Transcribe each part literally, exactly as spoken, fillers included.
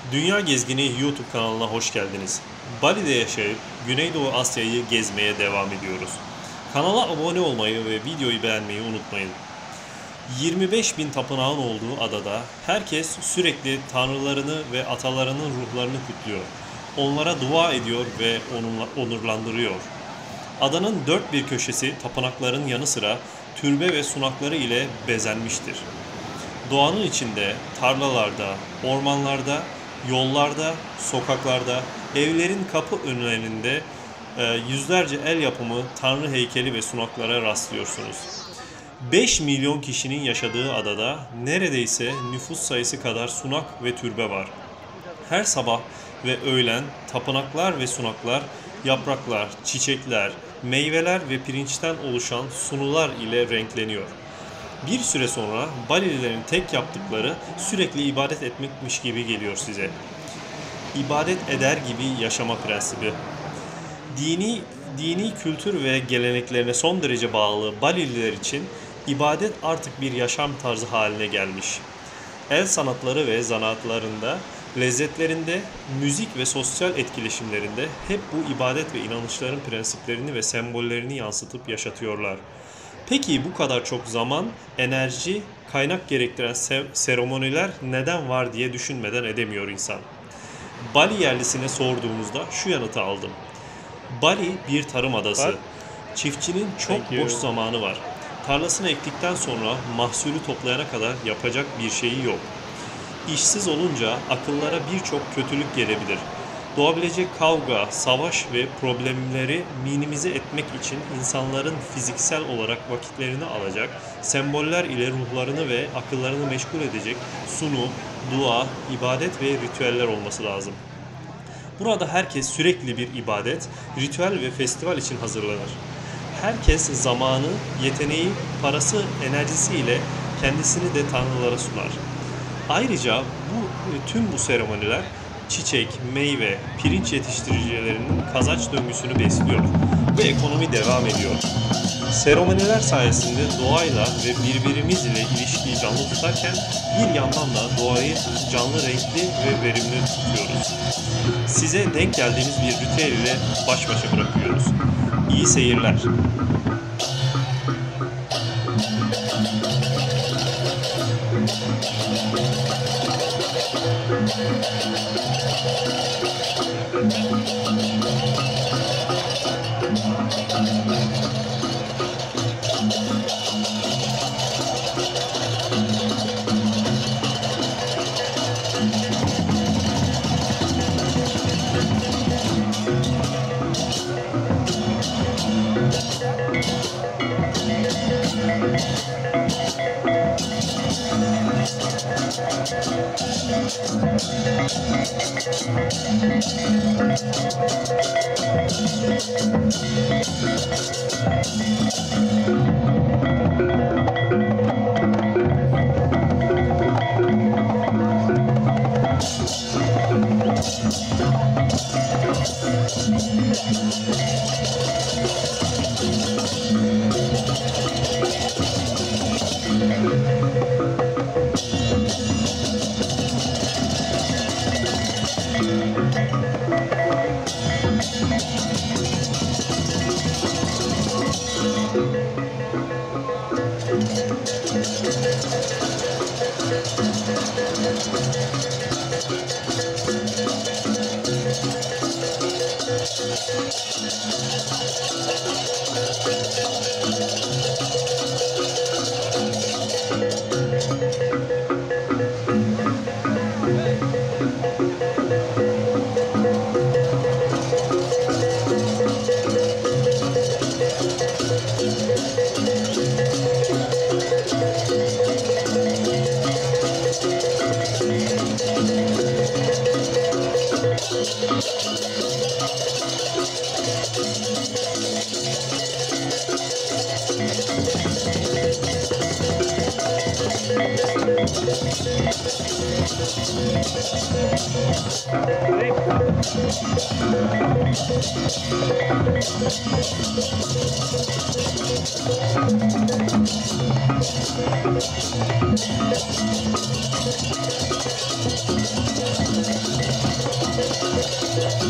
Dünya Gezgini YouTube kanalına hoş geldiniz. Bali'de yaşayıp Güneydoğu Asya'yı gezmeye devam ediyoruz. Kanala abone olmayı ve videoyu beğenmeyi unutmayın. yirmi beş bin tapınağın olduğu adada herkes sürekli tanrılarını ve atalarının ruhlarını kutluyor. Onlara dua ediyor ve onurlandırıyor. Adanın dört bir köşesi tapınakların yanı sıra türbe ve sunakları ile bezenmiştir. Doğanın içinde, tarlalarda, ormanlarda, yollarda, sokaklarda, evlerin kapı önlerinde yüzlerce el yapımı tanrı heykeli ve sunaklara rastlıyorsunuz. beş milyon kişinin yaşadığı adada neredeyse nüfus sayısı kadar sunak ve türbe var. Her sabah ve öğlen tapınaklar ve sunaklar, yapraklar, çiçekler, meyveler ve pirinçten oluşan sunular ile renkleniyor. Bir süre sonra Balililerin tek yaptıkları sürekli ibadet etmekmiş gibi geliyor size. İbadet eder gibi yaşama prensibi. Dini, dini kültür ve geleneklerine son derece bağlı Balililer için ibadet artık bir yaşam tarzı haline gelmiş. El sanatları ve zanaatlarında, lezzetlerinde, müzik ve sosyal etkileşimlerinde hep bu ibadet ve inanışların prensiplerini ve sembollerini yansıtıp yaşatıyorlar. Peki bu kadar çok zaman, enerji, kaynak gerektiren seremoniler neden var diye düşünmeden edemiyor insan. Bali yerlisine sorduğumuzda şu yanıtı aldım. Bali bir tarım adası. Çiftçinin çok boş zamanı var. Tarlasını ektikten sonra mahsulü toplayana kadar yapacak bir şeyi yok. İşsiz olunca akıllara birçok kötülük gelebilir. Doğabilecek kavga, savaş ve problemleri minimize etmek için insanların fiziksel olarak vakitlerini alacak, semboller ile ruhlarını ve akıllarını meşgul edecek sunu, dua, ibadet ve ritüeller olması lazım. Burada herkes sürekli bir ibadet, ritüel ve festival için hazırlanır. Herkes zamanı, yeteneği, parası, enerjisiyle kendisini de tanrılara sunar. Ayrıca bu tüm bu seremoniler çiçek, meyve, pirinç yetiştiricilerinin kazanç döngüsünü besliyor ve ekonomi devam ediyor. Seremoniler sayesinde doğayla ve birbirimiz ile ilişkiyi canlı tutarken bir yandan da doğayı canlı, renkli ve verimli tutuyoruz. Size denk geldiğimiz bir ritüel ile baş başa bırakıyoruz. İyi seyirler.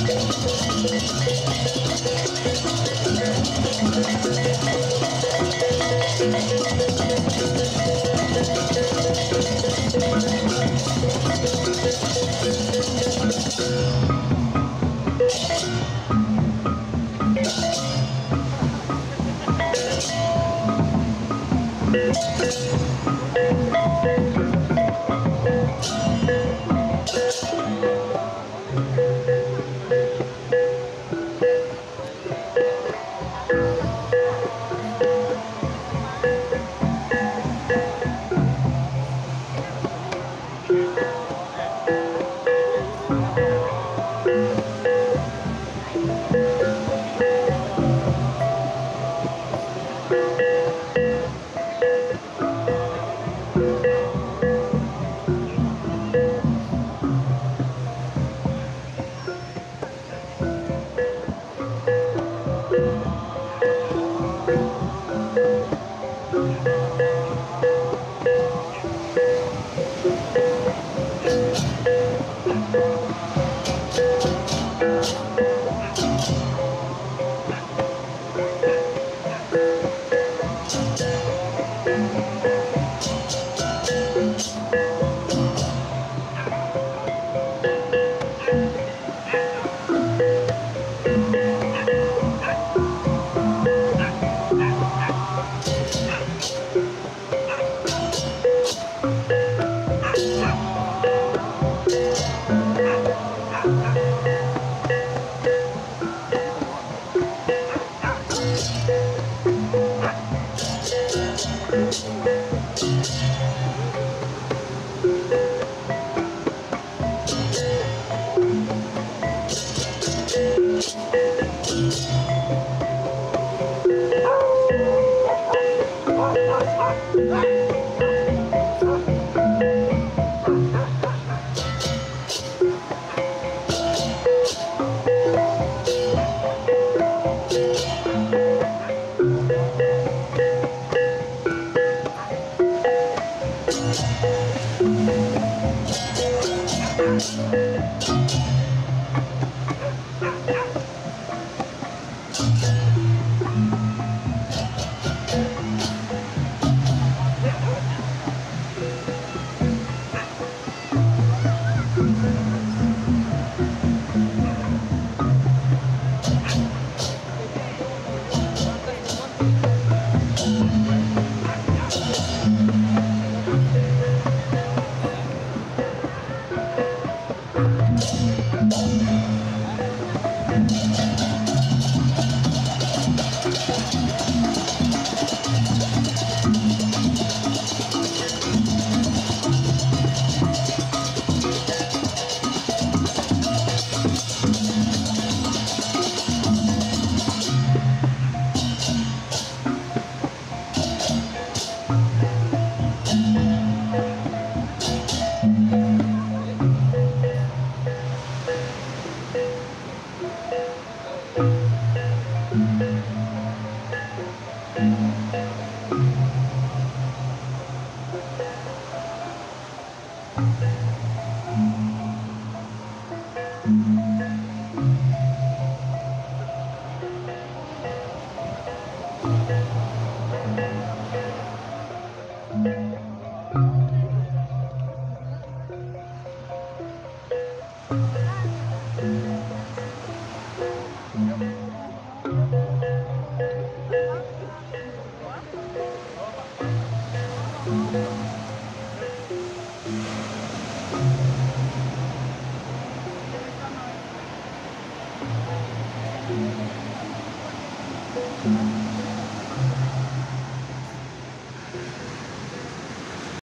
Thank you.